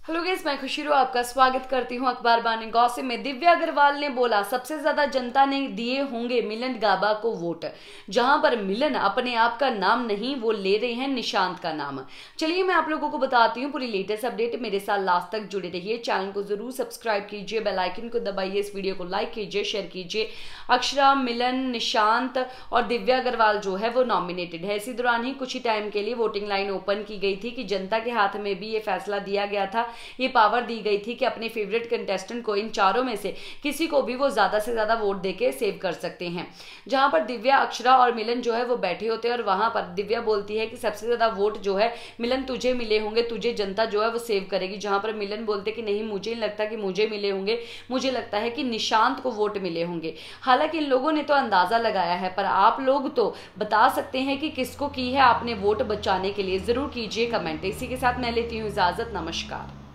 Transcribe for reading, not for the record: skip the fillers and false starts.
Hello guys, मैं खुशीरू आपका स्वागत करती हूं अखबार बानी गॉसिप में। दिव्या अग्रवाल ने बोला सबसे ज्यादा जनता ने दिए होंगे मिलन गाबा को वोट। जहां पर मिलन अपने आप का नाम नहीं, वो ले रहे हैं निशांत का नाम। चलिए मैं आप लोगों को बताती हूं पूरी लेटेस्ट अपडेट। मेरे साथ लास्ट तक जुड़े रहिए, चैनल को जरूर सब्सक्राइब कीजिए, बेल आइकन को दबाइए, इस वीडियो को लाइक कीजिए, शेयर कीजिए। अक्षरा, मिलन, निशांत और दिव्या अग्रवाल जो है वो नॉमिनेटेड है। इसी दौरान ही कुछ ही टाइम के लिए वोटिंग लाइन ओपन की गई थी कि जनता के हाथ में भी ये फैसला दिया गया था, ये पावर दी गई थी कि अपने फेवरेट कंटेस्टेंट को इन चारों में से किसी को भी वो ज्यादा से ज्यादा वोट देके सेव कर सकते हैं। जहां पर दिव्या, अक्षरा और मिलन जो है वो बैठे होते हैं और वहां पर दिव्या बोलती है कि सबसे ज्यादा वोट जो है मिलन तुझे मिले होंगे, तुझे जनता जो है वो सेव करेगी। जहां पर मिलन बोलते कि नहीं, मुझे नहीं लगता कि मुझे मिले होंगे, मुझे लगता है कि निशांत को वोट मिले होंगे। हालांकि इन लोगों ने तो अंदाजा लगाया है, पर आप लोग तो बता सकते हैं कि किसको की है आपने वोट बचाने के लिए। जरूर कीजिए कमेंट। इसी के साथ मैं लेती हूँ इजाजत। नमस्कार।